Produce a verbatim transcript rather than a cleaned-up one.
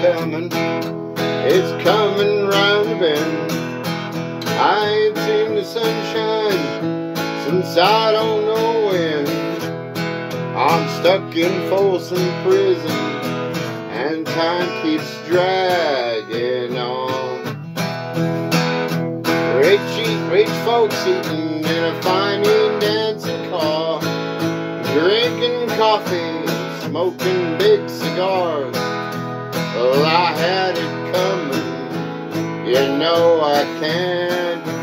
coming, it's coming round the bend. I ain't seen the sunshine since I don't know when. I'm stuck in Folsom prison and time keeps dragging on. Rich, eat, rich folks eating in a fine dancing car, drinking coffee, smoking big cigars. Well, I had it coming, you know I can't